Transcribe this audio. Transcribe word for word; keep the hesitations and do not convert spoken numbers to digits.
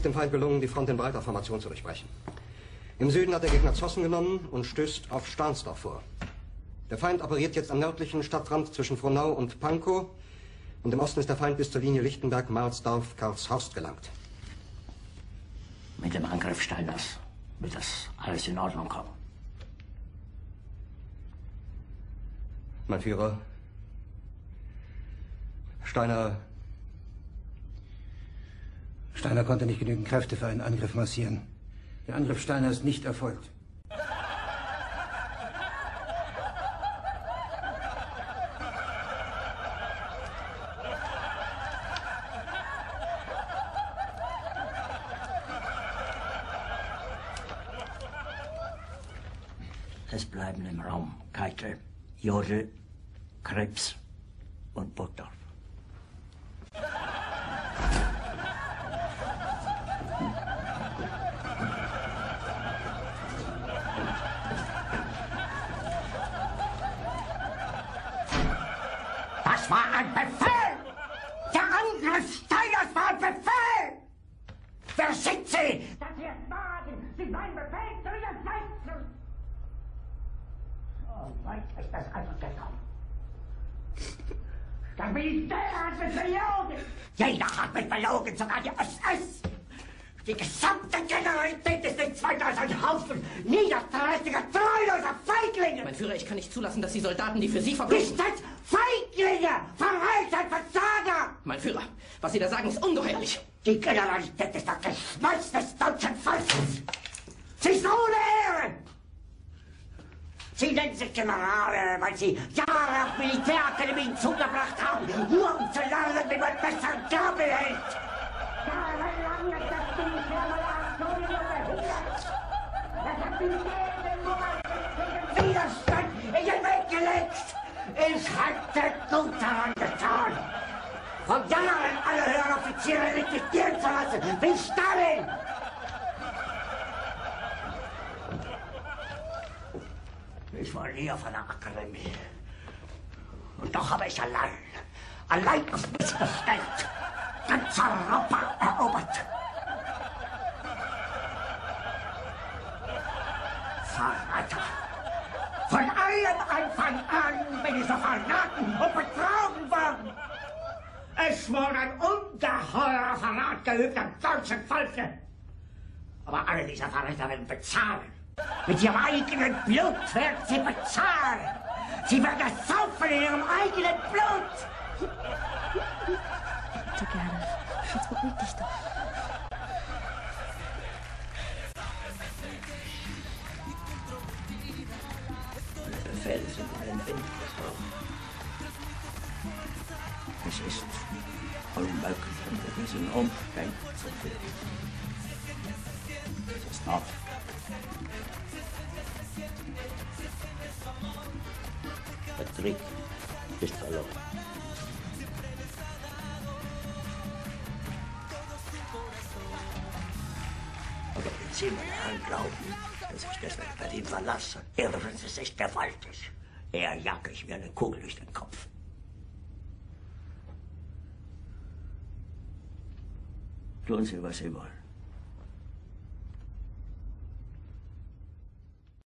Dem Feind gelungen, die Front in breiter Formation zu durchbrechen. Im Süden hat der Gegner Zossen genommen und stößt auf Stahnsdorf vor. Der Feind operiert jetzt am nördlichen Stadtrand zwischen Frohnau und Pankow und im Osten ist der Feind bis zur Linie Lichtenberg-Marsdorf-Karlshorst gelangt. Mit dem Angriff Steiners wird das alles in Ordnung kommen. Mein Führer, Steiner... Steiner konnte nicht genügend Kräfte für einen Angriff massieren. Der Angriff Steiner ist nicht erfolgt. Es bleiben im Raum Keitel, Jodl, Krebs und Burgdorf. Das war ein Befehl! Der Angriff Steiners war ein Befehl! Wer schickt Sie? Dass Sie es wagen, Sie meinen Befehl zu widersetzen! So weit ist das also gekommen. Das Militär hat mich belogen! Jeder hat mich belogen, sogar die S S! Die gesamte Generalität ist nichts weiter als ein Haufen niederträchtiger, treuloser Feiglinge! Mein Führer, ich kann nicht zulassen, dass die Soldaten, die für Sie verbringen... Nicht als Feiglinge! Verreiter, Versager! Mein Führer, was Sie da sagen, ist ungeheuerlich. Die Generalität ist das Geschmeiß des deutschen Volkes! Sie ist ohne Ehre! Sie nennen sich Generale, weil Sie Jahre auf Militärakademien zugebracht haben, nur um zu lernen, wie man besser Gabel hält! Jahrelang ist das Militär meiner Aktionen verhindert! Es hat Militär den moralischen Widerstand in den Weg gelegt! Ich hätte gut daran getan, von Jahren alle höheren Offiziere liquidieren zu lassen, wie Stalin! Ich war nie auf einer Akademie. Und doch habe ich allein, allein auf mich gestellt, ganz Europa erobert. Verräter! Von allem Anfang an bin ich so verraten und betrogen worden. Es wurde ein ungeheurer Verrat geübt am deutschen Volke. Aber alle diese Verräter werden bezahlen. Mit ihrem eigenen Blut werden sie bezahlen. Sie werden es saufen in ihrem eigenen Blut. Bitte gerne. Jetzt beruhig dich doch. Befehle sind allen Wind gesprochen. Es ist unmöglich, unter diesen Umständen zu führen. Es ist noch. Der Krieg ist verloren. Aber wenn Sie mir daran glauben, dass ich deswegen Berlin verlasse, irren Sie sich gewaltig. Eher jage ich mir eine Kugel durch den Kopf. Tun Sie, was Sie wollen.